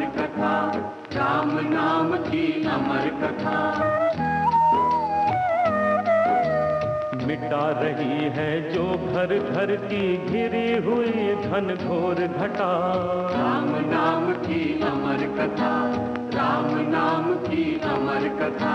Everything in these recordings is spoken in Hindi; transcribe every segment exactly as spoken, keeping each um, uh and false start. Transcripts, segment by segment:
कथा, राम नाम की अमर कथा। मिटा रही है जो घर घर की घिरी हुई घन घोर घटा। राम नाम की अमर कथा, राम नाम की अमर कथा।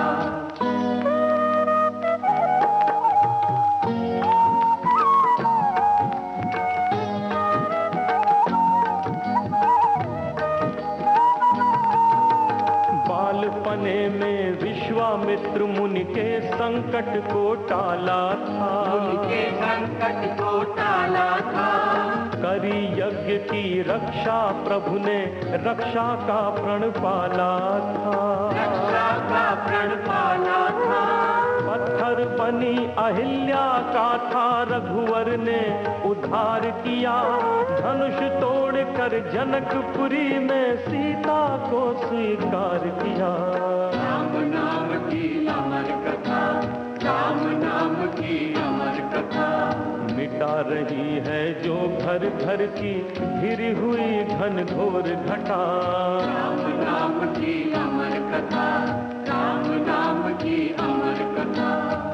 बालपने में विश्वामित्र मुनि के संकट को टाला था, उनके संकट को टाला था। करी यज्ञ की रक्षा प्रभु ने रक्षा का प्रण पाला था, रक्षा का प्रण पाला था। पत्थर बनी अहिल्या का था रघुवर ने उद्धार किया, धनुष तोड़कर जनकपुरी में सीता को स्वीकार किया। राम नाम की अमर कथा, राम नाम की अमर कथा। मिटा रही है जो घर घर की घिरी हुई घन घोर घटा। राम नाम की अमर कथा, राम नाम की अमर कथा।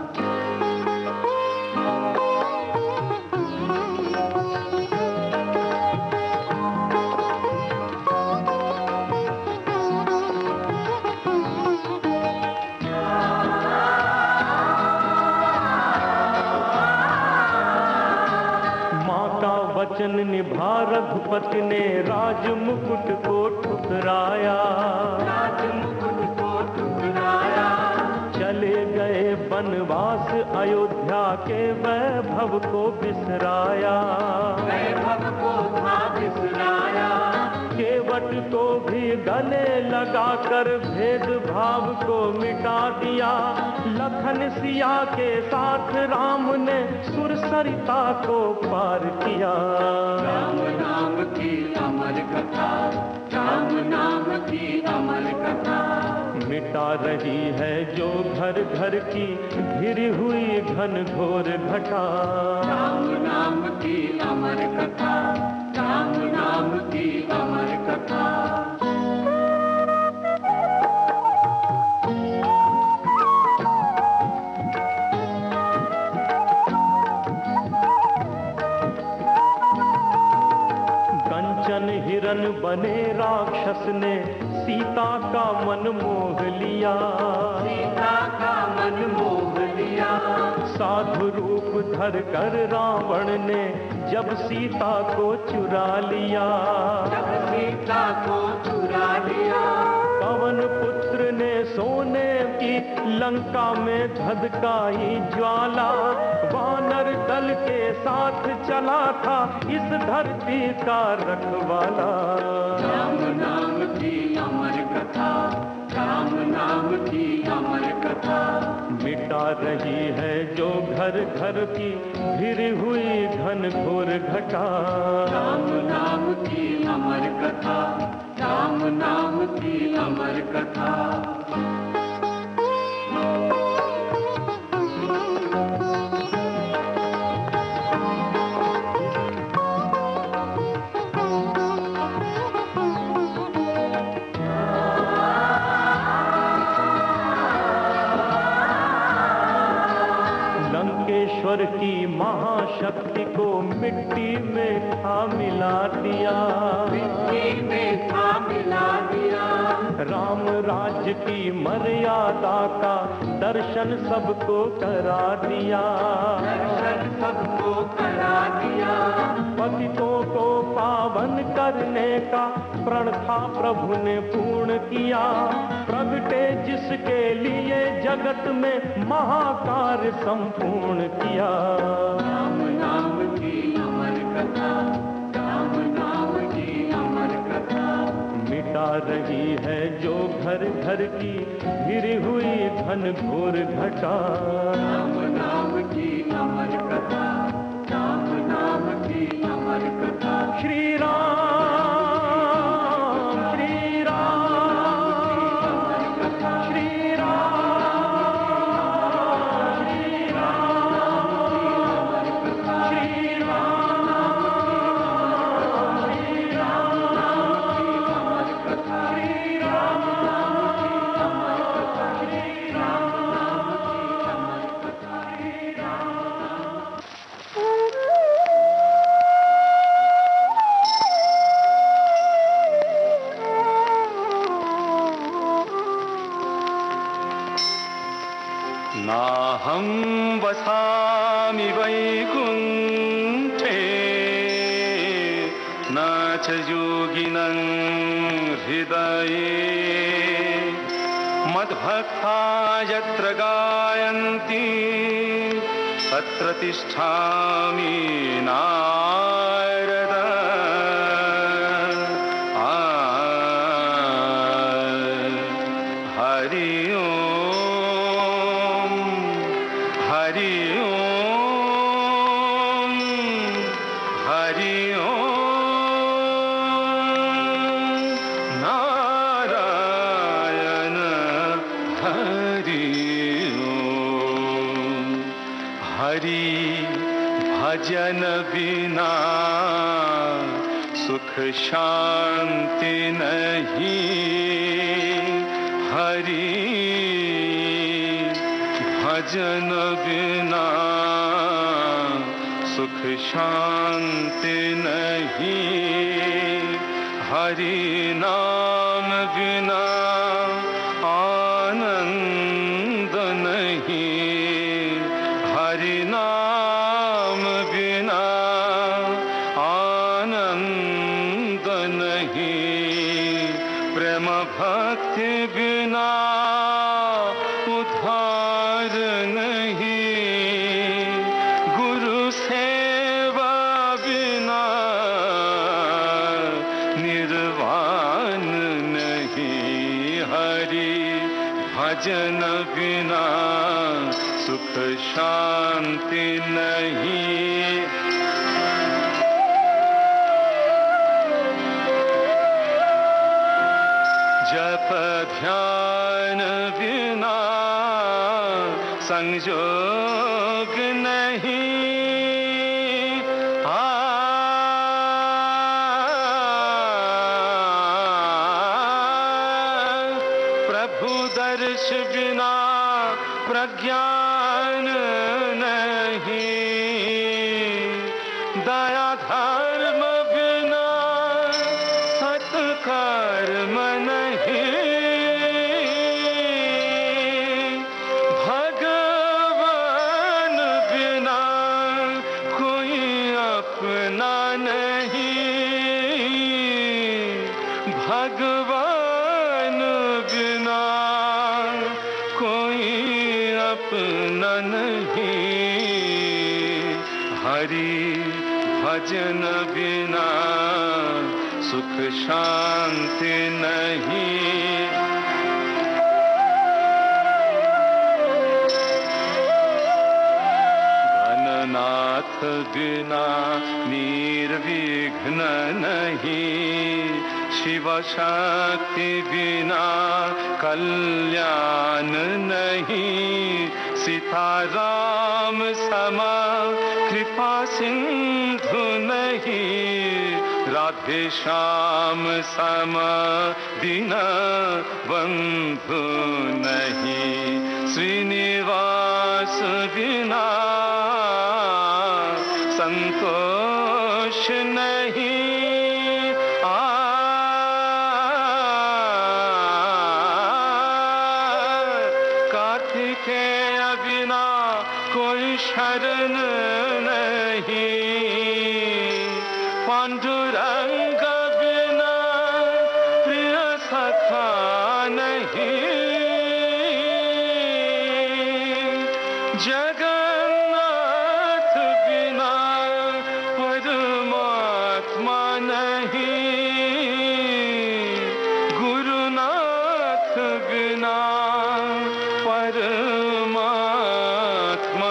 वचन निभा रघुपति ने राज मुकुट को ठुकराया, राज मुकुट को ठुकराया। चले गए वनवास अयोध्या के वैभव को बिसराया, वैभव को था बिसराया। केवट को भी गले लगाकर भेदभाव को मिटा दिया, लखन सिया के साथ राम ने सुरसरिता को पार किया। राम नाम की अमर कथा, राम नाम की अमर कथा। मिटा रही है जो घर घर की घिरी हुई घन घोर घटा। राम नाम की अमर कथा, राम नाम की अमर कथा। कंचन हिरन बने राक्षस ने सीता का मन मोह लिया, सीता का मन मोह लिया। साधु रूप धर कर रावण ने जब सीता को चुरा लिया, जब सीता को चुरा लिया। पवन पुत्र ने सोने की लंका में धधकाई ज्वाला, वानर दल के साथ चला था इस धरती का रखवाला। राम नाम की अमर कथा, राम नाम की अमर कथा। मिटा रही है जो घर घर की घिरी हुई घन घोर घटा। राम नाम की अमर कथा, राम नाम की अमर कथा। ईश्वर की महाशक्ति को मिट्टी में खा मिला दिया, मिट्टी में खा मिला दिया। राम राज्य की मर्यादा का दर्शन सबको करा दिया, दर्शन सबको करा दिया। पतितों को पावन करने का प्रण था प्रभु ने पूर्ण किया, प्रगटे जिसके लिए जगत में महाकार्य संपूर्ण किया। राम नाम की अमर कथा, राम नाम की अमर कथा। मिटा रही है जो घर घर की घिरी हुई घन घोर घटा। राम नाम की अमर कथा, राम नाम की अमर कथा। श्री राम श्री राम श्री राम श्री राम श्री राम श्री राम अहं वसामि वैकुण्ठे न च योगिनं हृदये मद्भक्ता यत्र गायन्ति तत्र तिष्ठामि नारद। हरि ओम हरि ओम हरि ओम नारायण हरि ओम। हरि भजन बिना सुख शांति नहीं। हरि भजन बिना सुख शांति नहीं। हरि नाम बिना आनंद नहीं। हरि नाम बिना आनंद नहीं। प्रेम भक्ति बिना उद्धार नहीं। गुरु सेवा बिना निर्वाण नहीं। हरि भजन बिना सुख शांति नहीं। जप ध्यान बिना संयोग नहीं। आ प्रभु दर्श बिना प्रज्ञान नहीं। दया धर्म बिना सत्कर्म नहीं। भगवान बिना कोई अपना नहीं। भगवान बिना कोई अपना नहीं। हरि भजन बिना सुख शांति नहीं। गणनाथ बिना निर्विघ्न नहीं। शिव शक्ति बिना कल्याण नहीं। सीताराम समा कृपा सिंधु नहीं। राधे श्याम सम दीन बंधु नहीं। श्रीनिवास बिना संतोष नहीं। आ कार्तिकेय बिना कोई शरण नहीं। पांडुरंग बिना प्रिय सखा नहीं। जगन्नाथ बिना परमात्मा नहीं। गुरुनाथ बिना परमात्मा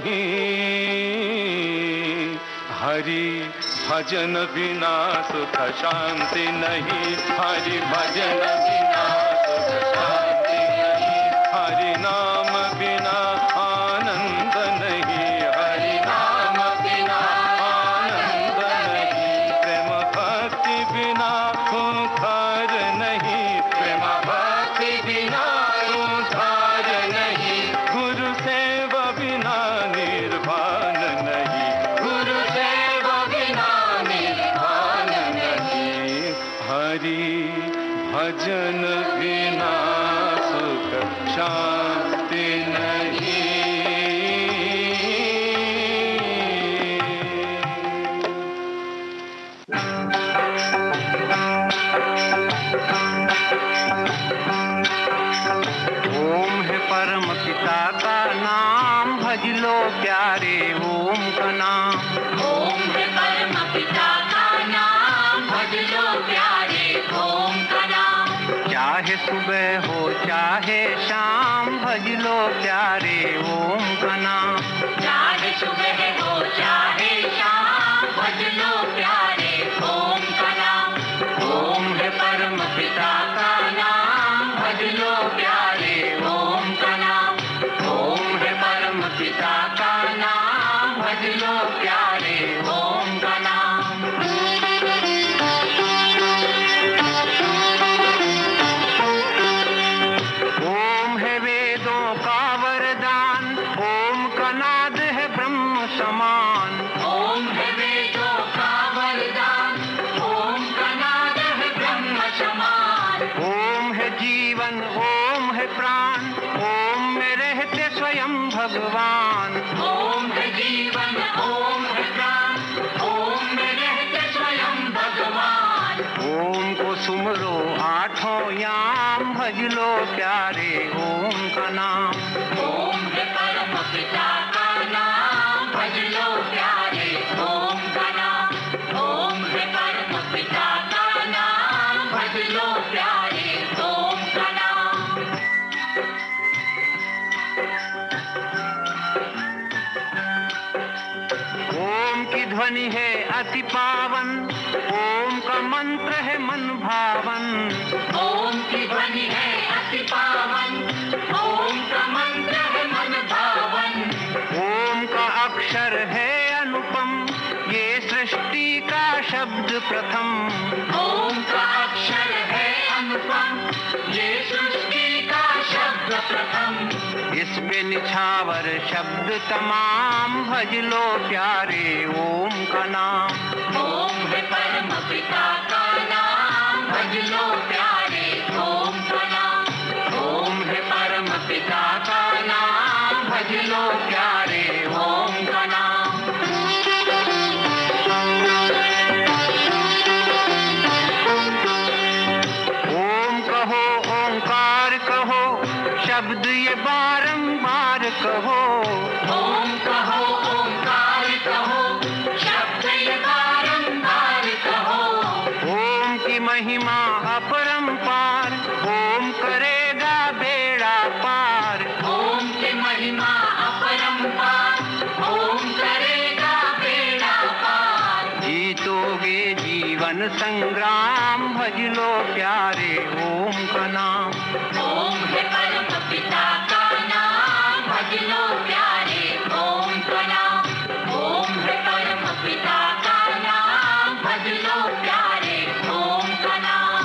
नहीं। हरि भजन बिना सुख शांति नहीं। हरि भजन बिना सुख शांति नहीं। हरि नाम बिना आनंद नहीं। हरि नाम बिना आनंद नहीं। प्रेम भक्ति बिना उद्धार नहीं। प्रेम भक्ति बिना उद्धार नहीं। गुरु सेवा बिना निर्वाण नहीं। गुरु सेवा बिना निर्वाण नहीं। हरि भजन बिना सुख शांति नहीं। चाहे सुबह हो चाहे शाम भज लो प्यारे ओम का नाम। चाहे सुबह हो चाहे शाम भज लो प्यारे ओम का नाम। ओम है परम पिता का नाम भज लो प्यारे ओम का नाम। ओम है परम पिता का नाम भज लो प्यारे ओम का नाम। ओम है वेदों का वरदान, ओम का नाद है ब्रह्म समान। ओम है वेदों का वरदान, ओम का नाद है ब्रह्म समान। ओम है जीवन, ओम है प्राण, ओम में रहते स्वयं भगवान। ओम है जीवन, ओम है प्राण, ओम में रहते स्वयं भगवान। ओम को सुमरो आठों याम भज लो प्यारे ओम का नाम। ओम है परम पिता का नाम भज लो प्यारे ओम का नाम। ओम है परम पिता का नाम भज लो प्यारे ओम का नाम। ओम की ध्वनि है अति पावन, ओम का मंत्र है मन भावन। ओम की ध्वनि है अति पावन, ओम का मंत्र है मन भावन। ओम का अक्षर है अनुपम, ये सृष्टि का शब्द प्रथम। ओम का अक्षर है अनुपम, ये सृष्टि का शब्द प्रथम। इस पे निछावर शब्द तमाम भज लो प्यारे ओम का नाम। ओम है परम पिता का नाम भज लो प्यारे ओम का नाम। ओम है परम पिता का नाम भज लो प्यारे ओम का नाम। ओम कहो ओंकार कहो, शब्द ये बारंबार कहो। ओम कहो ओंकार कहो, शब्द ये बारंबार कहो। ओम की महिमा अपरंपार, ओम करेगा बेड़ा पार। ओम की महिमा अपरंपार, ओम करेगा बेड़ा पार। जीतोगे जीवन संग्राम भज लो प्यारे ओम का नाम। ओम है परम पिता का नाम भज लो प्यारे ओम का नाम। ओम है परम पिता का नाम भज लो प्यारे ओम का नाम।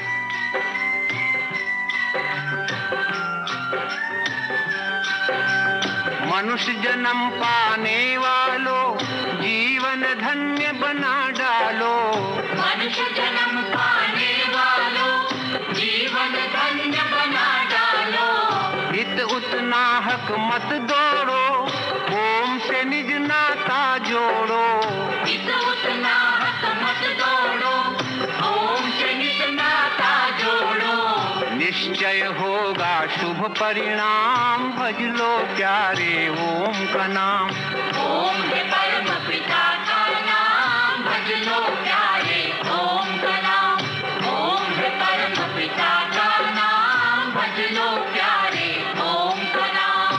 मनुष्य जन्म पाने वालों, जीवन धन्य बना डालो। मनुष्य जन्म पाने वालों, जीवन धन्य बना डालो। इत उतना हक मत दौड़ो, ओम से निज नाता जोड़ो। इत उतना हक मत दौड़ो, ओम से निज नाता जोड़ो। निश्चय होगा शुभ परिणाम भज लो प्यारे ओम का नाम। ओम है परम पिता का नाम भज लो प्यारे ओम का नाम। ओम है परम पिता का नाम भज लो प्यारे ओम का नाम।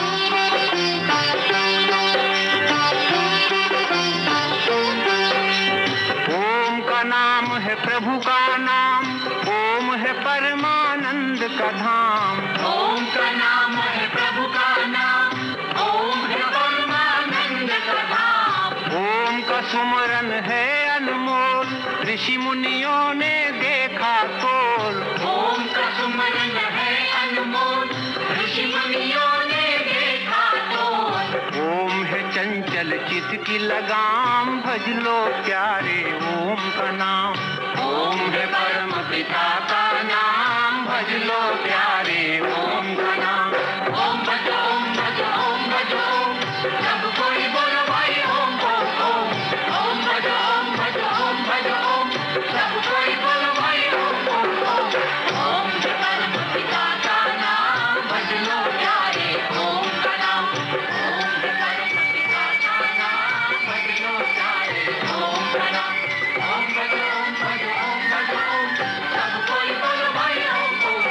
ओम का नाम है प्रभु का नाम, ओम है परमानंद का धाम। ओम का नाम है प्रभु का नाम, ओम है परमानंद का धाम। ओम का सुमरन है अनमोल, ऋषि मुनियों ने देखा तोल। ओम का सुमरन है अनमोल, ऋषि मुनियों ने देखा तोल। ओम है चंचल चित की लगाम भज लो प्यारे ओम का नाम। ओम है परम पिता का नाम भज लो प्यारे ओम का नाम। ओम भज ओम भज ओम भज ओम, सब कोई बोलो भाई ओम ओम ओम। ओम भज ओम भज ओम भज ओम, सब कोई बोलो भाई ओम ओम ओम। ओम है परम पिता का नाम भज लो प्यारे ओम का नाम। ओम है परम पिता का नाम भज लो प्यारे ओम का नाम। ओम भज ओम भज ओम भज ओम, सब कोई बोलो भाई ओम ओम।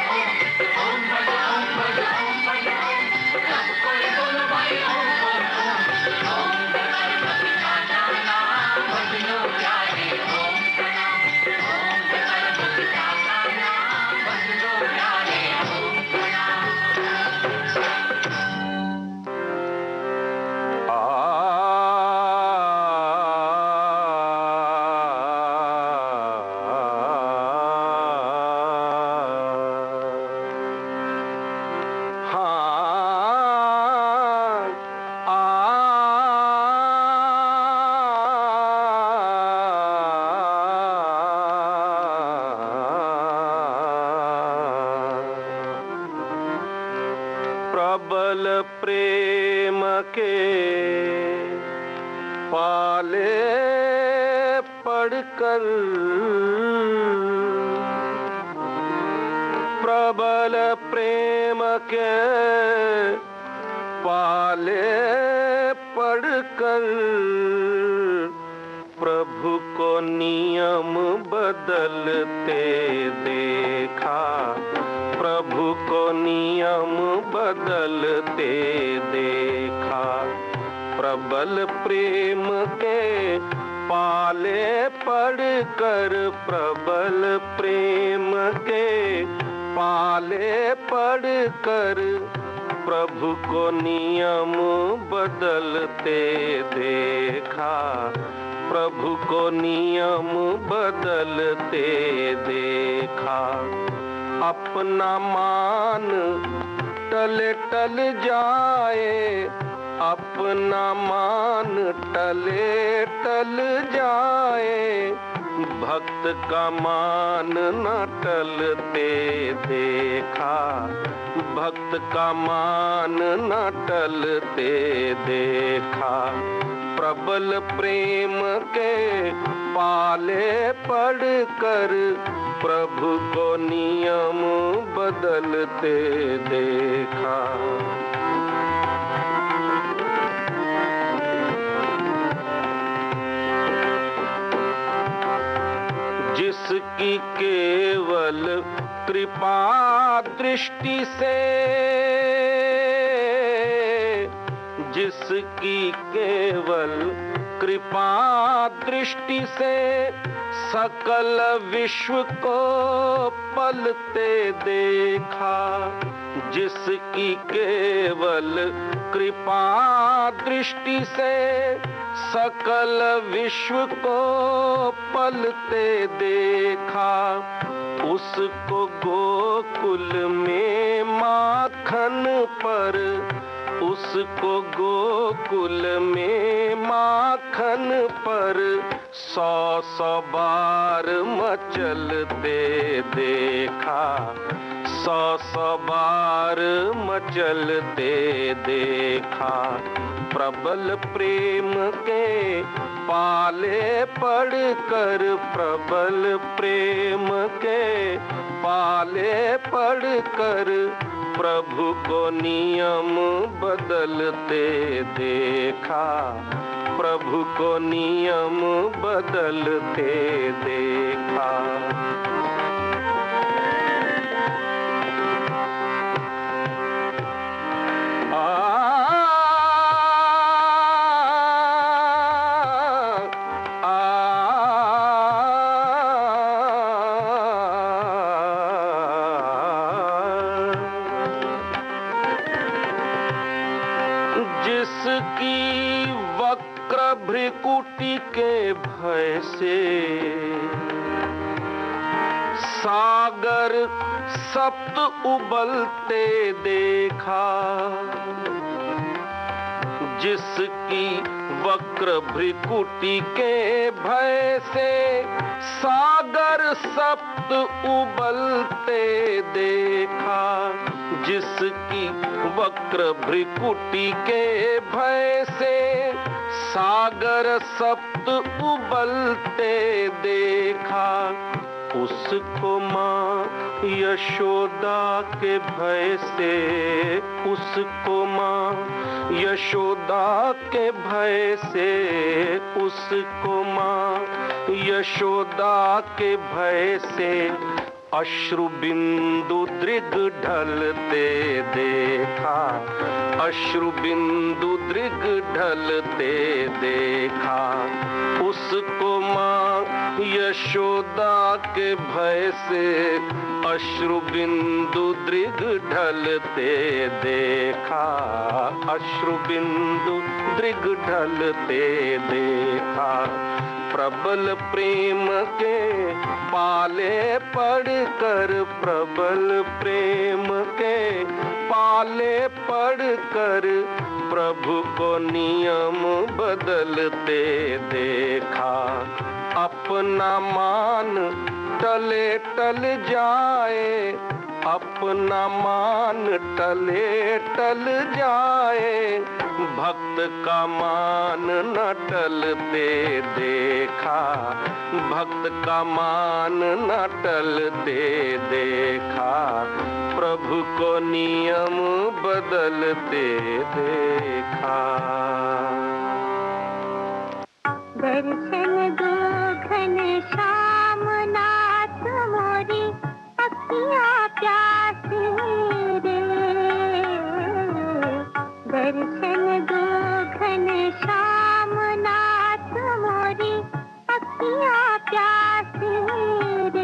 प्रबल प्रेम के पाले पड़कर, प्रबल प्रेम के पाले पड़कर प्रभु को नियम बदलते देखा, प्रभु को नियम बदलते देखा। प्रबल प्रेम के पाले पड़कर, प्रबल प्रेम के पाले पड़कर प्रभु को नियम बदलते देखा, प्रभु को नियम बदलते देखा। अपना मान टले टल जाए, अपना मान टले टल जाए, भक्त का मान न टलते देखा, भक्त का मान न टलते देखा। प्रबल प्रेम के पाले पड़कर प्रभु को नियम बदलते देखा। जिसकी केवल कृपा दृष्टि से, जिसकी केवल कृपा दृष्टि से सकल विश्व को पलते देखा, जिसकी केवल कृपा दृष्टि से सकल विश्व को पलते देखा। उसको गोकुल में माखन पर, उसको गोकुल में माखन पर सौ सौ बार मचलते देखा, सौ सौ बार मचलते देखा। प्रबल प्रेम के पाले पड़कर, प्रबल प्रेम के पाले पड़कर प्रभु को नियम बदलते देखा, प्रभु को नियम बदलते देखा। जिसकी वक्र भ्रिकुटी के भय से सागर सप्त उबलते देखा, जिसकी वक्र भ्रिकुटी के भय से सागर सप्त उबलते देखा, जिसकी वक्र भ्रिकुटी के भय से सागर सप्त उबलते देखा। उसको माँ यशोदा के भय से, उसको माँ यशोदा के भय से, उसको माँ यशोदा के भय से अश्रु बिंदु दृग ढलते देखा, अश्रु बिंदु दृग ढलते देखा। उसको माँ यशोदा के भय से अश्रु बिंदु दृग ढलते देखा, अश्रु बिंदु दृग ढलते देखा। प्रबल प्रेम के पाले पड़कर, प्रबल प्रेम के पाले पड़कर प्रभु को नियम बदलते देखा। अपना मान टले टल जाए, अपना मान टले टल जाए, भक्त का मान न टलते देखा, भक्त का मान न टलते देखा, प्रभु को नियम बदलते देखा। दर्शन दो घनश्याम नाथ मोरी अखियाँ प्यासी रे, दर्शन दो घनश्याम नाथ मोरी अखियाँ प्यासी रे,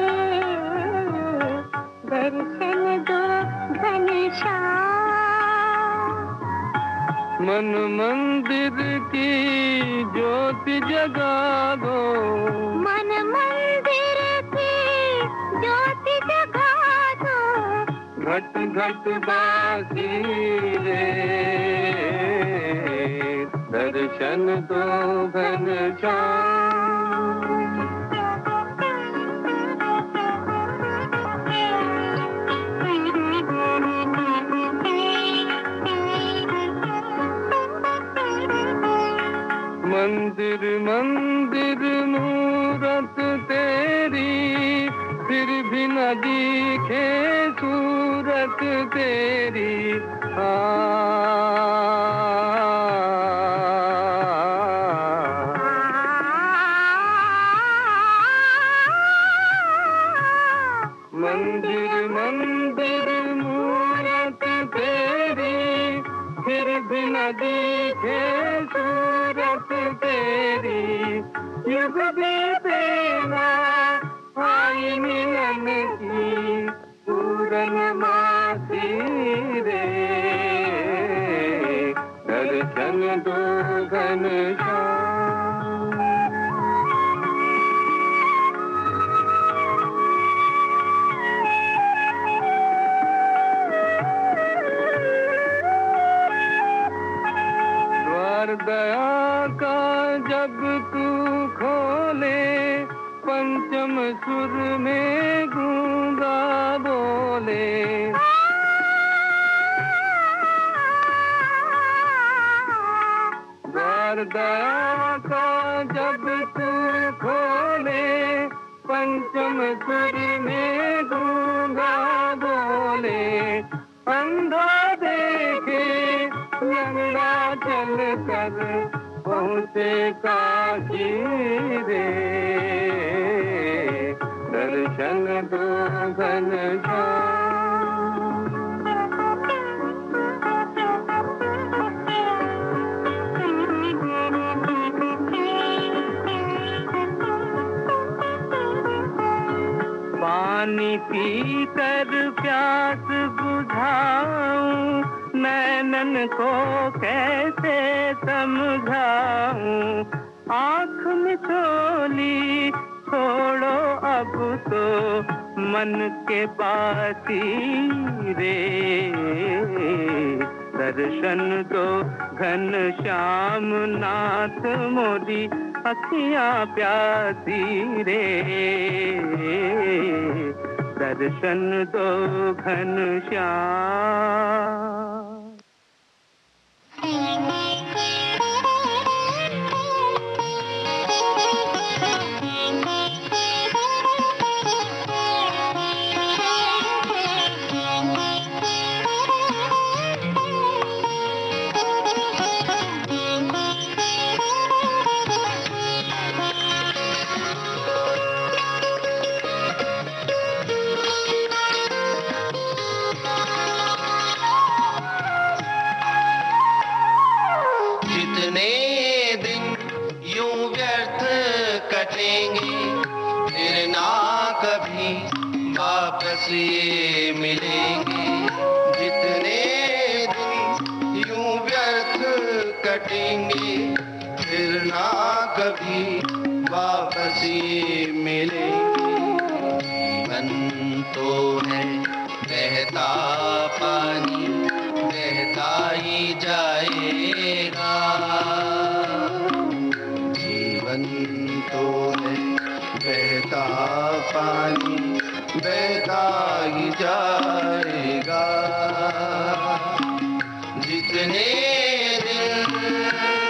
दर्शन दो घनश्याम। मन मंदिर की ज्योति जगा दो, मन मंदिर की ज्योति जगा दो, घट घट बासी रे, दर्शन दो घनश्याम। मंदिर मंदिर मूरत तेरी, फिर भी न दिखे सूरत तेरी। आ मंदिर मंदिर मूरत तेरी, फिर भी न दिखे सूरत तेरी। युग बीते ना आई मिलन की पूर्णमासी रे, दर्शन दो घनश्याम। दया का जब तू खोले, पंचम सुर में गूंगा बोले। द्वार दया का जब तू खोले, पंचम सुर में गूंगा बोले। अंधा देखे लंगड़ा चल कर पहुँचे काशी रे, दर्शन दो घनश्याम। पानी पी कर प्यास बुझाऊं, नैनन को कैसे समझाऊं। आँख मिचोली छोड़ो अब तो मन के बाती रे, दर्शन दो घनश्याम नाथ मोरी अखियाँ प्यासी रे, दर्शन दो घनश्याम। वापस ये मिलेंगे, जितने दिन यूं व्यर्थ कटेंगे, फिर ना कभी वापस ये मिलेंगे। जीवन तो है बहता पानी, बहता ही जाएगा। जीवन तो है बहता पानी, बहता ही जाएगा। जितने दिन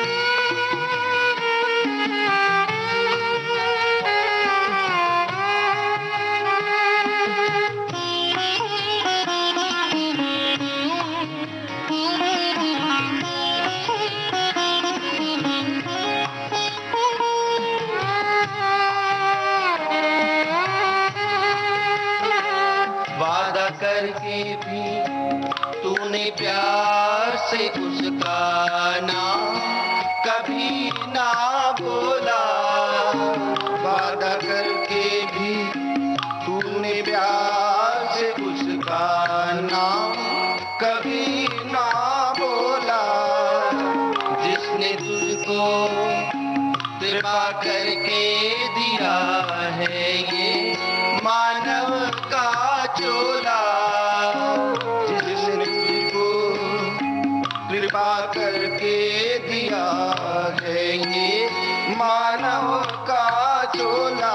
वादा करके भी तूने प्यार से उसका नाम कभी ना बोला। वादा करके भी तूने प्यार से उसका नाम कभी ना बोला। जिसने तुझको कृपा करके दिया है ये मानव का चोला। जिसने तुझको कृपा करके दिया है ये मानव का चोला।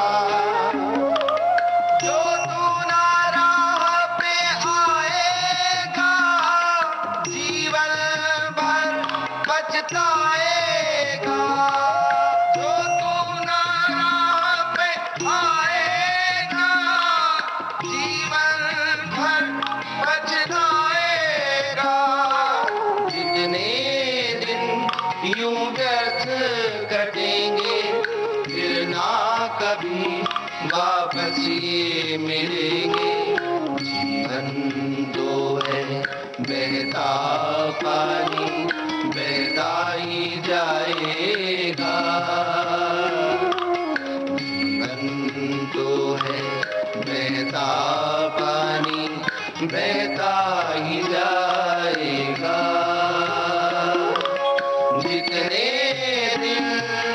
जो तू ना राह पे आएगा जीवन भर पछताएगा। जो तू ना राह पे आएगा जीवन भर पछताएगा। जितने दिन यूं व्यर्थ कटेंगे फिर ना कभी वापस ये मिलेंगे। जीवन तो है बहता पानी बहता ही जाएगा। जीवन तो है बहता पानी बहता ही जाएगा। जितने दिन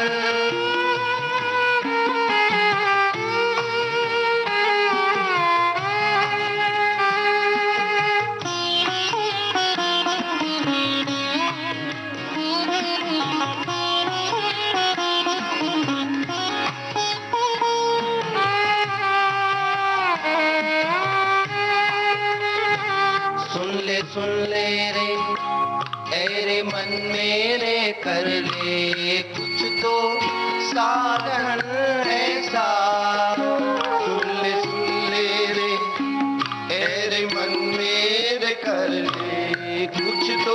सुन ले सुन ले रे ऐरे मन मेरे कर ले कुछ तो साधन ऐसा। सुन ले सुन ले रे ऐरे मन मेरे कर ले कुछ तो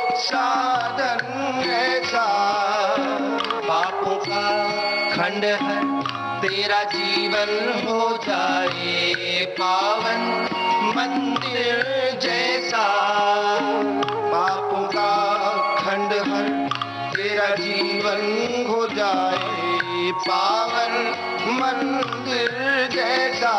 साधन ऐसा। पापों का खंडहर तेरा जीवन हो जाए पावन मंदिर जैसा। पापों का खंडहर तेरा जीवन हो जाए पावन मंदिर जैसा।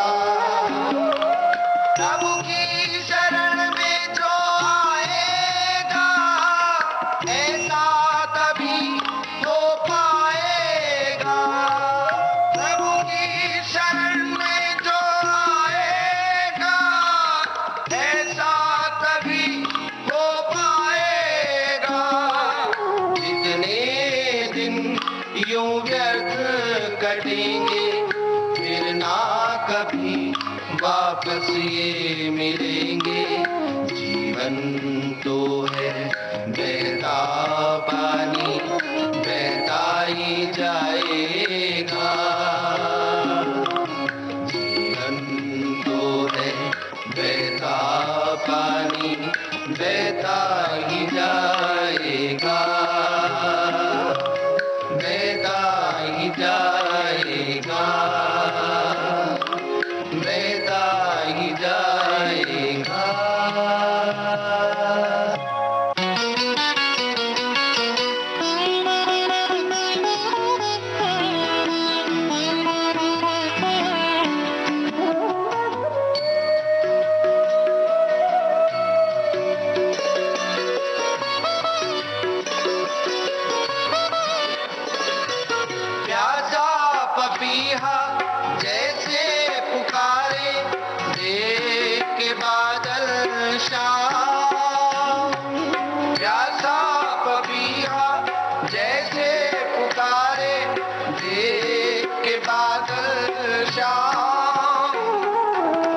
प्रभु की शरण में जो आएगा ऐसा तभी हो पाएगा। प्रभु की शरण में जो आएगा ऐसा तभी हो पाएगा। जितने दिन यूं व्यर्थ कटेंगे फिर ना कभी वापस ये मिलेंगे। जीवन तो है बहता पानी बहता ही जाएगा। जीवन तो है बहता पानी बहता ही जाएगा। बहता ही जाएगा। बहता ही जाएगा। प्यासा पपीहा जैसे पुकारे देख के बादल शाम। प्यासा पपीहा जैसे पुकारे देख के बादल शाम।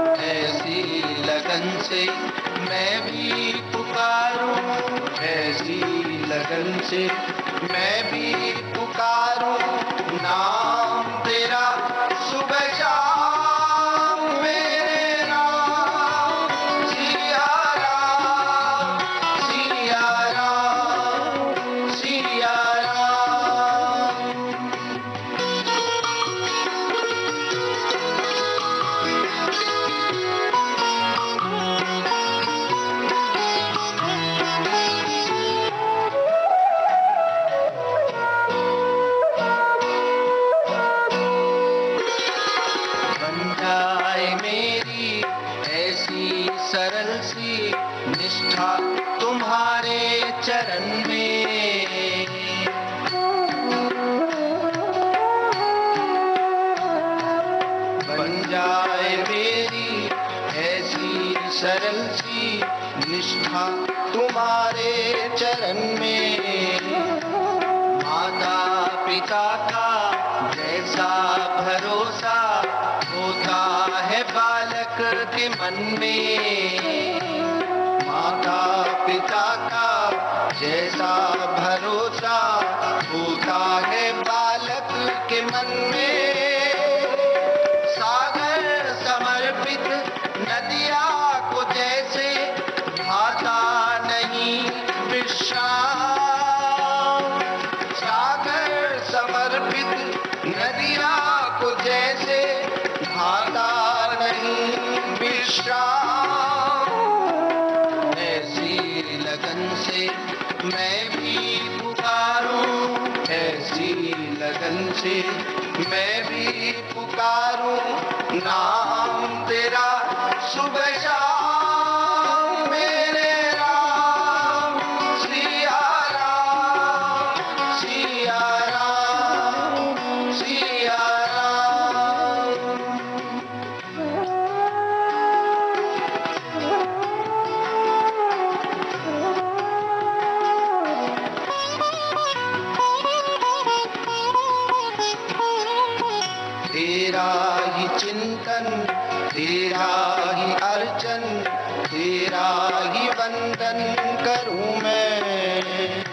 से मैं भी पुकारूं नाम तेरा सुबह शाम मेरे राम सिया राम सिया राम सिया राम। बन जाए मेरी ऐसी सरल सी निष्ठा तुम्हारे चरण में, बन जाए मेरी ऐसी सरल सी निष्ठा तुम्हारे चरण में। माता पिता का जैसा भरोसा होता है बालक के मन में, माता पिता का जैसा भरोसा होता है बालक के मन में। सागर समर्पित नदिया को जैसे भाता नहीं विश्राम, सागर समर्पित नदिया को जैसे भाता नहीं विश्राम। ऐसी लगन से मैं भी पुकारूं, ऐसी लगन से मैं भी पुकारूं नाम तेरा सुबह शाम मेरे राम सिया राम सिया राम सिया राम। तेरा ही चिंतन तेरा ही अर्चन तेरा ही वंदन करूं मैं।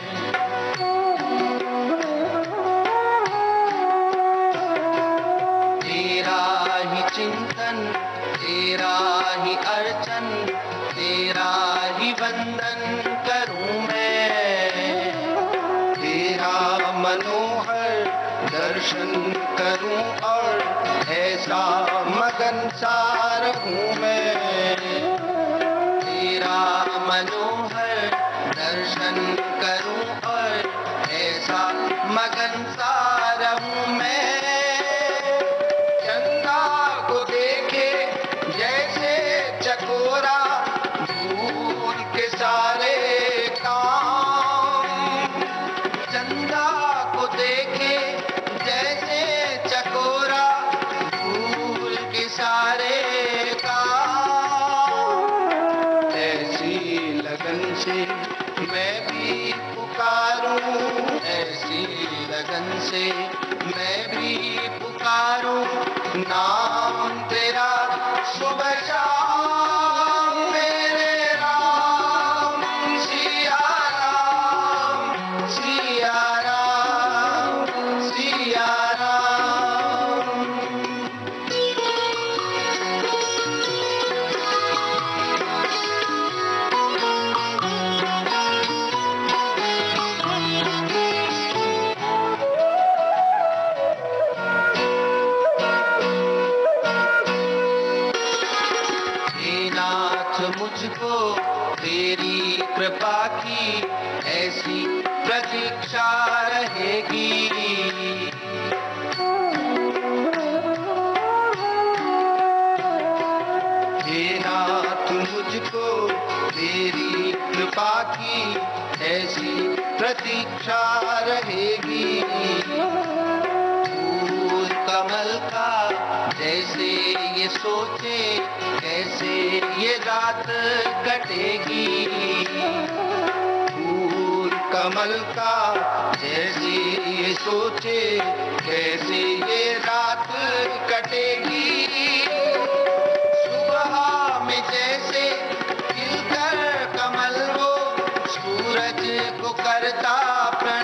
तेरा ही चिंतन तेरा ही अर्चन तेरा ही वंदन करूं मैं। तेरा मनोहर दर्शन करूं और ऐसा मगन सा रहूं मैं। तेरा मनोहर दर्शन करूं और ऐसा मगन सा रहूं मैं। चंदा को देखे जैसे चकोरा भूल के सारे काम, चंदा को देखे जैसे चकोरा भूल के सारे काम। ऐसी लगन से मैं भी पुकारूं, ऐसी लगन से मैं भी पुकारूं नाम तेरा सुबह शाम मेरे राम सिया राम सिया राम सिया राम। हे नाथ मुझको तेरी कृपा की ऐसी प्रतीक्षा रहेगी। हे नाथ मुझको तेरी कृपा की ऐसी प्रतीक्षा रहेगी। फूल कमल का जैसे ये सोचे कैसे ये रात कटेगी। फूल कमल का जैसे ये सोचे कैसे ये रात कटेगी। सुबह में जैसे खिलकर कमल वो सूरज को करता प्रणाम।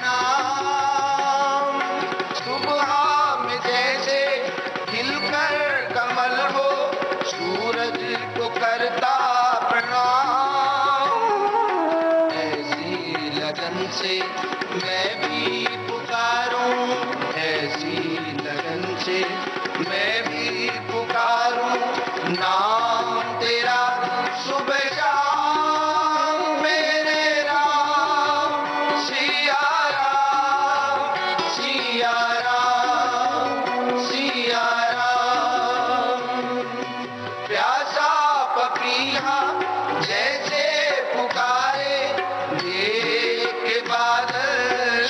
से मैं भी पुकारूं नाम तेरा सुबह शाम मेरे राम सिया राम सिया राम सिया राम। प्यासा पपीहा जैसे पुकारे देख के बादल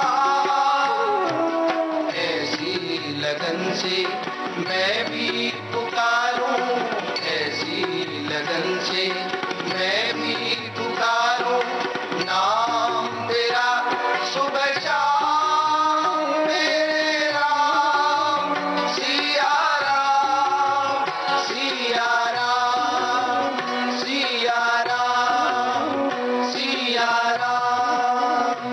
शाम, ऐसी लगन से मैं भी पुकारूं, ऐसी लगन से मैं भी पुकारूं नाम तेरा सुबह शाम मेरे राम सिया राम सिया राम सिया राम सिया राम।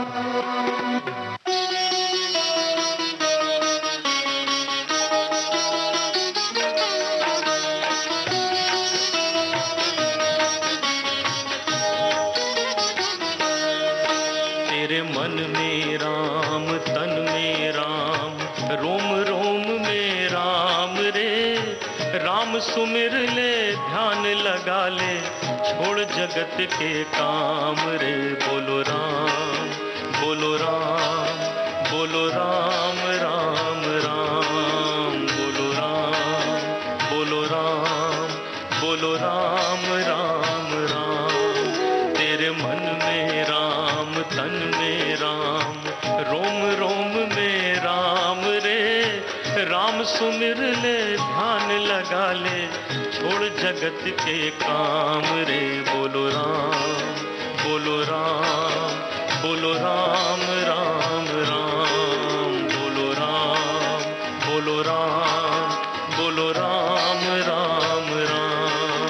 तेरे मन में राम, तन में राम, रोम रोम में राम रे। राम सुमिर ले, ध्यान लगा ले, छोड़ जगत के काम रे। बोलो राम, बोलो राम, बोलो राम राम राम। बोलो राम, बोलो राम, बोलो राम राम राम। तेरे मन में राम, तन में राम, रोम रोम में राम रे। राम सुमिर ले, ध्यान लगा ले, छोड़ जगत के काम रे। बोलो राम, बोलो राम, बोलो राम राम राम। बोलो राम, बोलो राम, बोलो राम राम राम।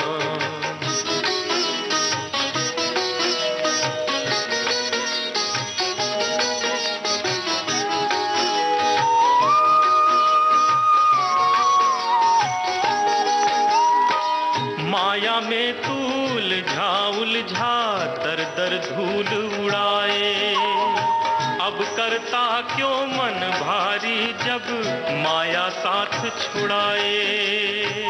माया में तू उलझा उलझा दर दर धूल उड़ाए। अब करता क्यों मन भारी जब माया साथ छुड़ाए।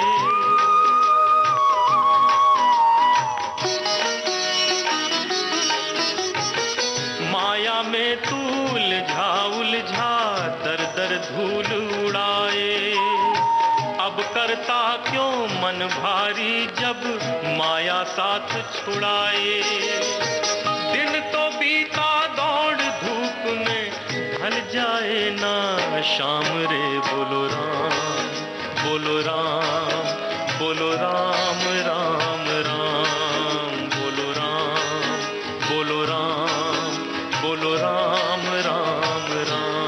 माया में तू उलझा उलझा दर दर धूल उड़ाए। अब करता क्यों मन भारी जब माया साथ छुड़ाए। दिन तो बीता दौड़ धूप में, ढल जाए ना शाम रे। बोलो राम, बोलो राम, बोलो राम राम राम। बोलो राम, बोलो राम, बोलो राम राम राम।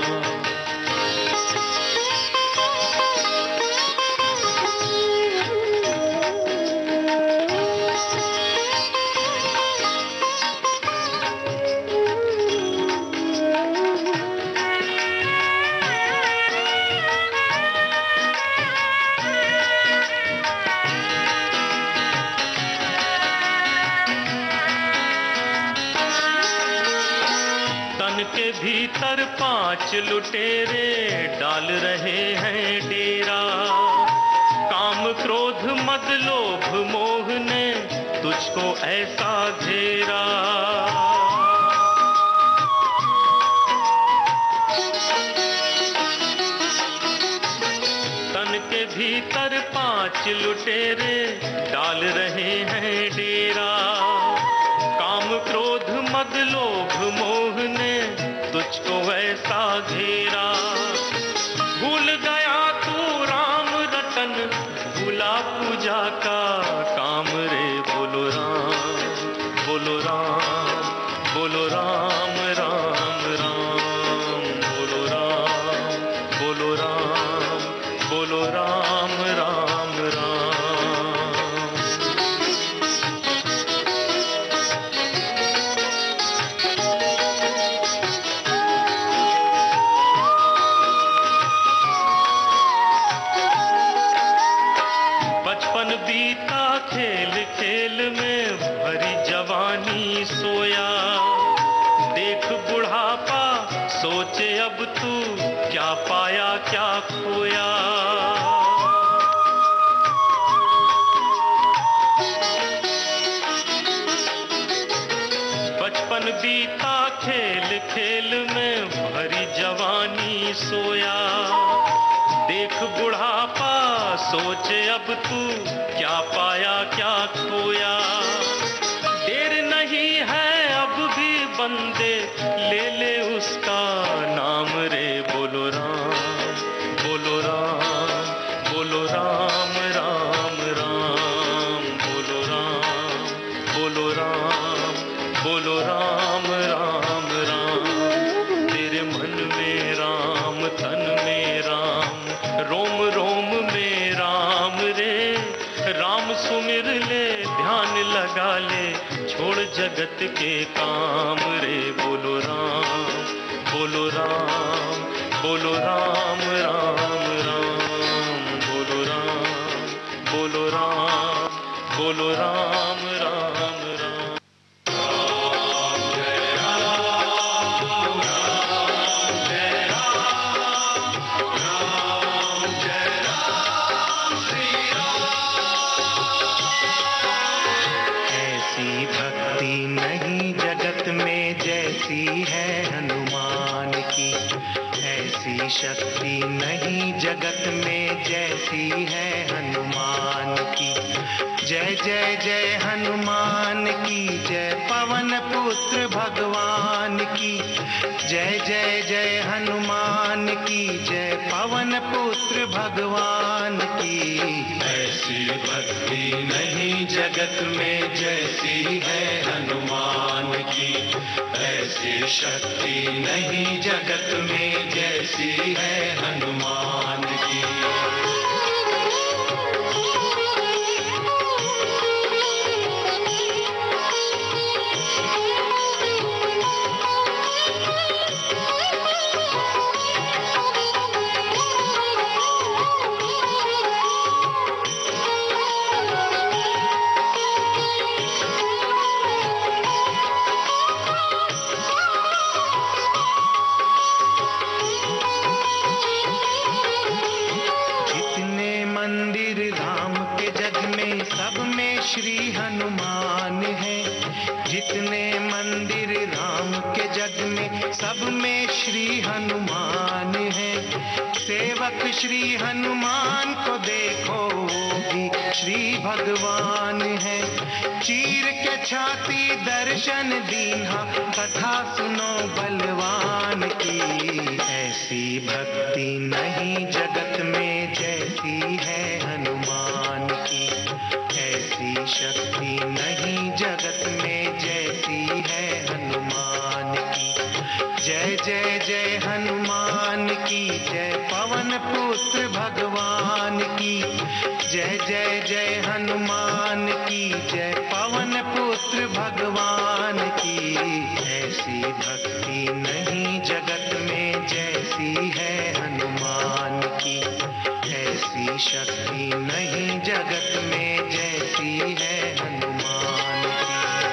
के भीतर पांच लुटेरे डाल रहे हैं डेरा। काम क्रोध मद लोभ मोह ने तुझको ऐसा घेरा। तन के भीतर पांच लुटेरे डाल रहे हैं डेरा। काम क्रोध मद लोभ मोह ने तुझको ऐसा घेरा। भूल गया तू राम रतन, भूला पूजा का काम रे। बोलो राम, बोलो राम, बोलो राम राम राम। बोलो राम, बोलो राम, बोलो राम राम राम। बीता खेल खेल में भरी जवानी सोया। देख बुढ़ापा सोचे अब तू क्या पाया क्या खोया। बचपन बीता खेल खेल में भरी जवानी सोया। देख बुढ़ापा सोचे अब तू क्या पाया क्या खोया। देर नहीं है अब भी बंदे ले ले उसका नाम रे। बोलो राम बोलो राम बोलो राम राम राम बोलो राम बोलो राम बोलो राम राम राम। तेरे मन में राम तन में राम रोम रोम में राम रे। राम सुमिर ले ध्यान लगा ले छोड़ जगत के काम रे। बोलो राम बोलो राम बोलो राम राम राम बोलो राम बोलो राम बोलो राम राम राम। शक्ति नहीं जगत में जैसी है हनुमान की। जय जय जय हनुमान की जय। पवन पुत्र भगवान की जय। जय जय हनुमान की जय। पवन पुत्र भगवान की। ऐसी भक्ति नहीं जगत में जैसी है हनुमान की। ऐसी शक्ति नहीं जगत में जैसी है हनुमान की। सब में श्री हनुमान है। सेवक श्री हनुमान को देखो भी श्री भगवान है। चीर के छाती दर्शन दीन्हा कथा सुनो बलवान की। ऐसी भक्ति नहीं जगत में जैसी है हनुमान की। ऐसी शक्ति नहीं जगत में जैसी है हनुमान की। जय जय जय हनुमान की जय। पवन पुत्र भगवान की जय। जय जय हनुमान की जय। पवन पुत्र भगवान की। ऐसी भक्ति नहीं जगत में जैसी है हनुमान की। ऐसी शक्ति नहीं जगत में जैसी है हनुमान की।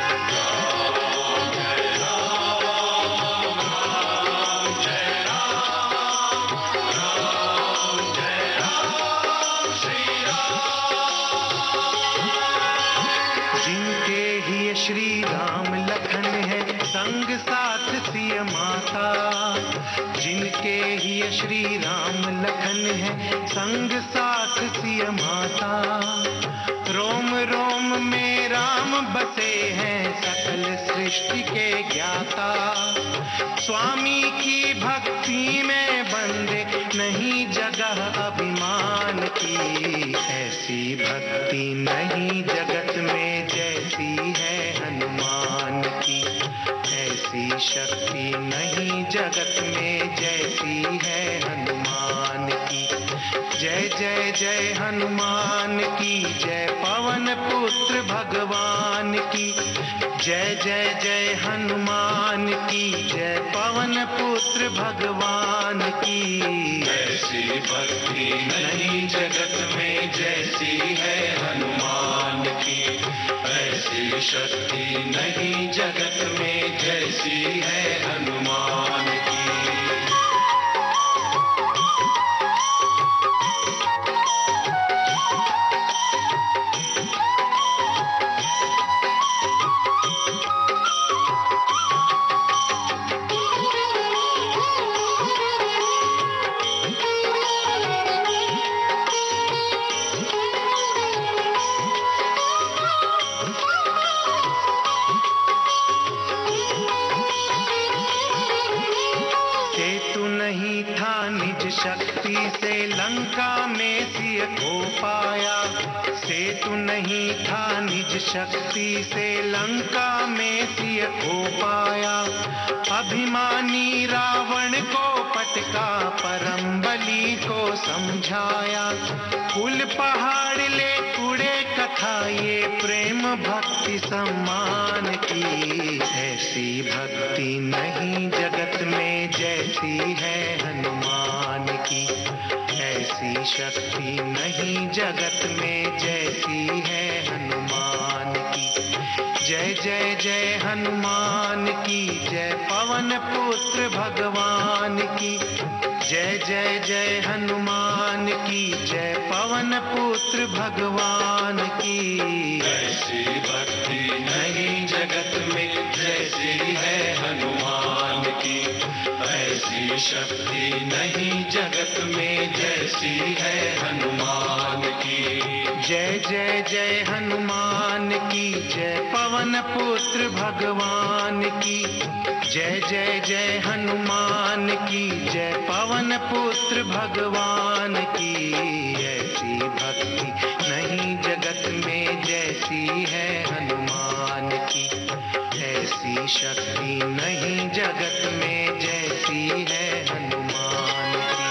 श्री राम लखन है संग साथ सिय माता। जिनके ही श्री राम लखन है संग साथ सिय माता। रोम रोम में राम बसे हैं सकल सृष्टि के ज्ञाता। स्वामी की भक्ति में बंदे नहीं जगह अभिमान की। ऐसी भक्ति नहीं जगत में जैसी है हनुमान की। ऐसी शक्ति नहीं जगत में जैसी है हनुमान की। जय जय जय हनुमान की जय। पवन पुत्र भगवान की जय। जय जय हनुमान की जय। पवन पुत्र भगवान की। ऐसी भक्ति नहीं जगत में जैसी है हनुमान की। ऐसी शक्ति नहीं जगत में जैसी है हनुमान की। हेतु नहीं था निज शक्ति से लंका में सिय खो पाया। अभिमानी रावण को पटका परम बलि को समझाया। कुल पहाड़ ले कुड़े कथा ये प्रेम भक्ति सम्मान की। ऐसी भक्ति नहीं जगत में जैसी है हनुमान की। ऐसी शक्ति नहीं जगत में जैसी है हनुमान की। जय जय जय हनुमान की जय, पवन पुत्र भगवान की। जय जय जय हनुमान की जय, पवन पुत्र भगवान की। ऐसी भक्ति नहीं जगत में जैसी है हनुमान की। ऐसी शक्ति नहीं जगत में जैसी है हनुमान की। जय जय जय हनुमान की जय, पवन पुत्र भगवान की। जय जय जय हनुमान की जय, पवन पुत्र भगवान की। ऐसी भक्ति नहीं जगत में जैसी है हनुमान की। ऐसी शक्ति नहीं जगत में जैसी है हनुमान की।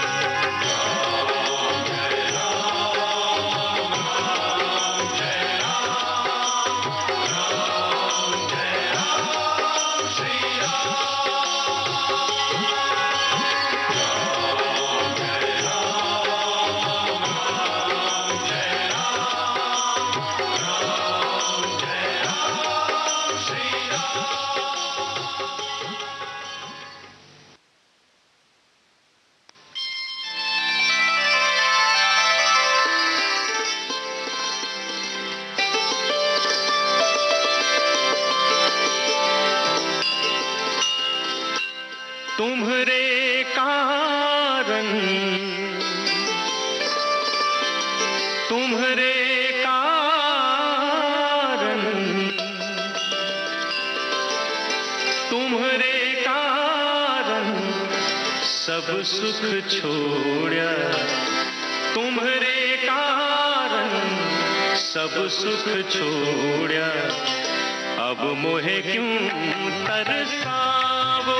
तुम्हारे कारण तुम्हारे कारण तुम्हारे कारण सब सुख छोड़ा। तुम्हारे कारण सब सुख छोड़ा। अब मोहे क्यों तरसावो।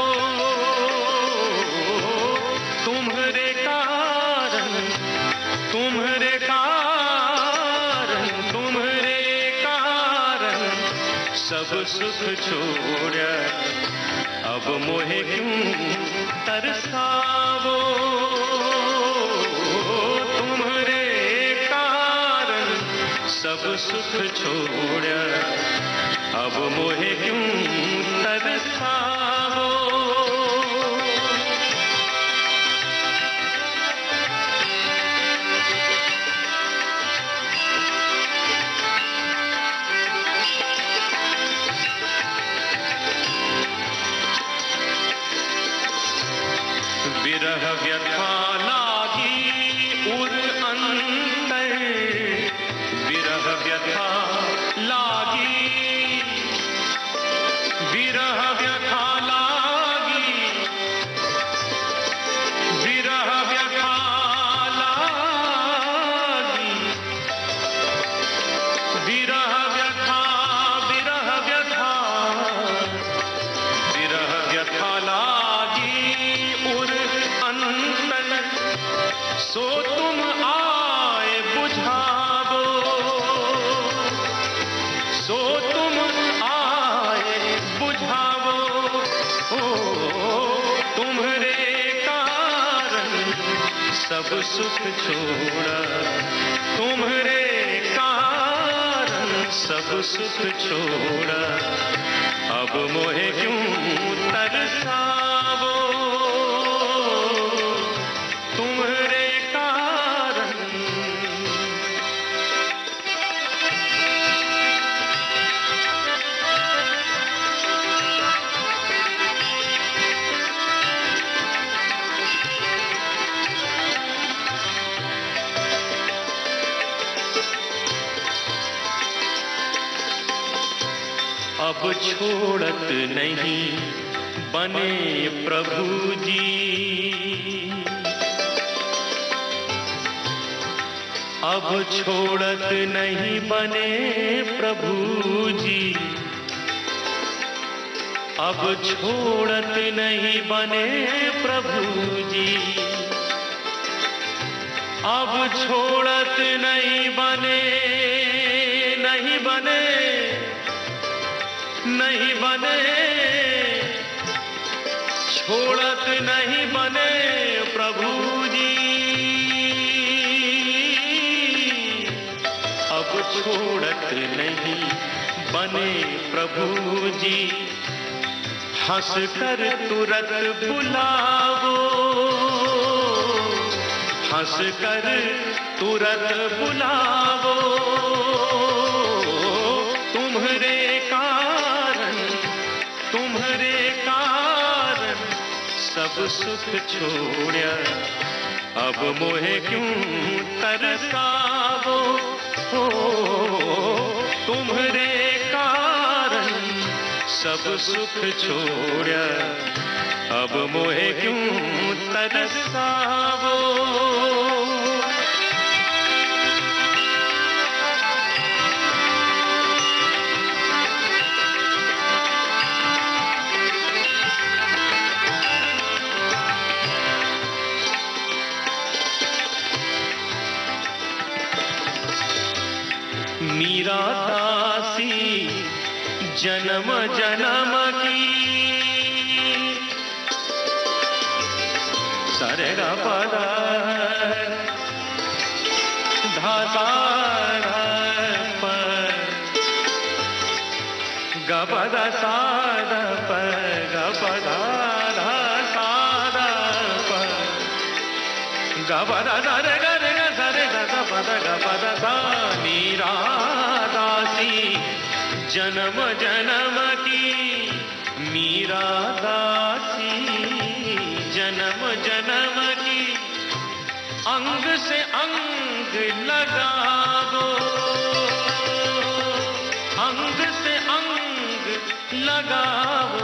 तुम्हारे कारण तुम्हारे कारण तुम्हारे कारण सब सुख छोड़ा। अब मोहे क्यों तरसावो। तुम्हारे कारण सब सुख छोड़ा। अब मोहे क्यों तरसावो। विरह व्यथा लागी उर अंतर। विरह व्यथा लागी विरह व्यथा लागी विरह व्यथा लागी विरह व्यथा विरह व्यथा विरह व्यथा लागी उर अंतर। सो तुम आए बुझावो। सो तुम आए बुझावो। ओ तुम्हारे कारण सब सुख छोड़ा। तुम्हारे कारण सब सुख छोड़ा। अब मोहे क्यों तरसावो। तुम्हारे कारण अब छोड़त नहीं बने प्रभु जी। अब छोड़त नहीं बने प्रभु जी, अब छोड़त नहीं बने प्रभु जी, अब छोड़त नहीं बने, नहीं बने, नहीं बने, छोड़त नहीं बने प्रभु जी, अब छोड़त नहीं बने प्रभु जी। हंस कर तुरत बुलावो, हंस कर तुरत बुलावो, तुम्हारे कारण, तुम्हारे कारण सब सुख छोड़या, अब मोहे क्यों तरसावो, हो तुम्हारे कारण सब सुख छोड़या, अब मोहे क्यों तरसावो। मीरा दासी जन्म जन्म की, सरे ग पद धासा प ग पद साद प ग पद धा साद प ग पद रे ग रे ग सरे ग पद ग पद सा। मीरा दासी जन्म जन्म की, मीरा दासी जन्म जन्म की, अंग से अंग लगावो, अंग से अंग लगावो,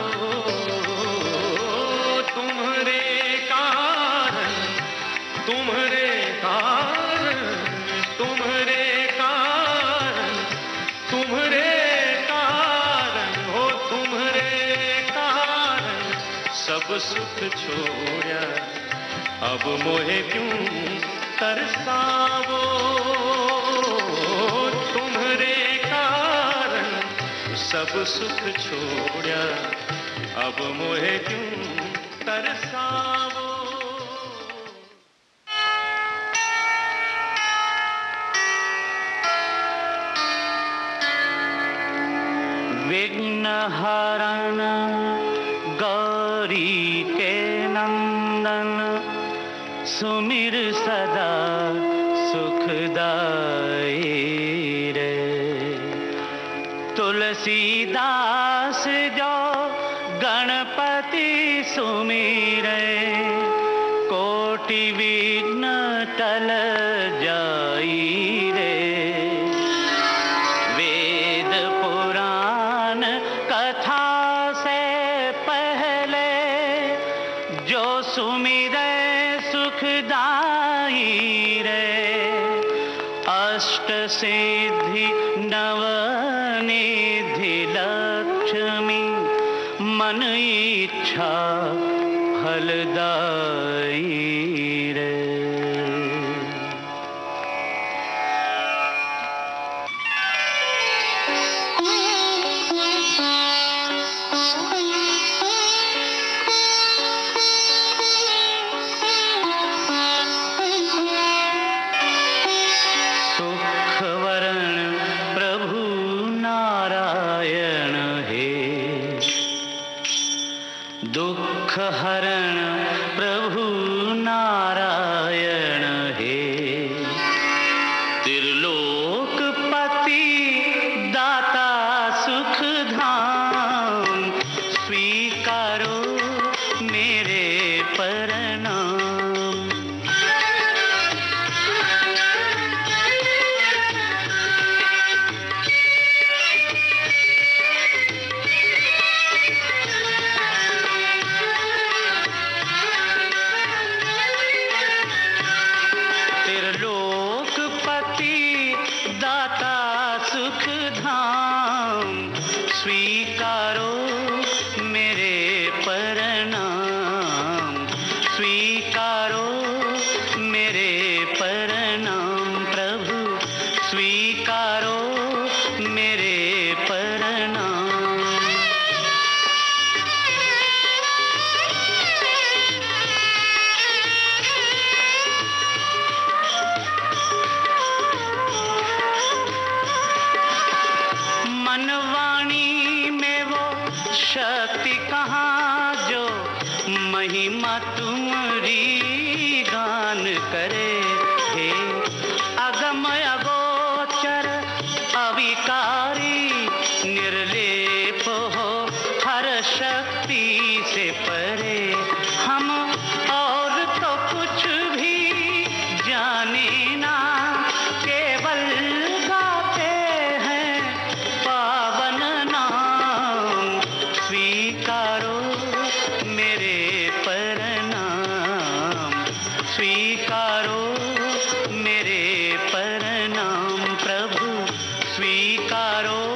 तुम्हारे कारण, तुम्हारे कारण, तुम्हारे कारण, तुम्हारे कारण, हो तुम्हारे कारण सब सुख छोड़या, अब मोहे क्यों तरसावो, तुम्हारे कारण सब सुख छोड़या, अब मोहे क्यों तरसावो। विघ्न हरण गौरी के नंदन, सुमिर सदा सुखदाई रे। तुलसीदास जो गणपति सुमिरे, कोटि विघ्न टल जाई रे। वेद पुराण कथा से पहले जो सुमिरे सुखदाई रे। अष्ट सिद्धि नव निधि लक्ष्मी, मन इच्छा फलदाई रे। दुख हरण प्रभु नारायण हे। त्रिलोकपति दाता सुख धाम, स्वीकारो मेरे प्रणाम। स्वीकारो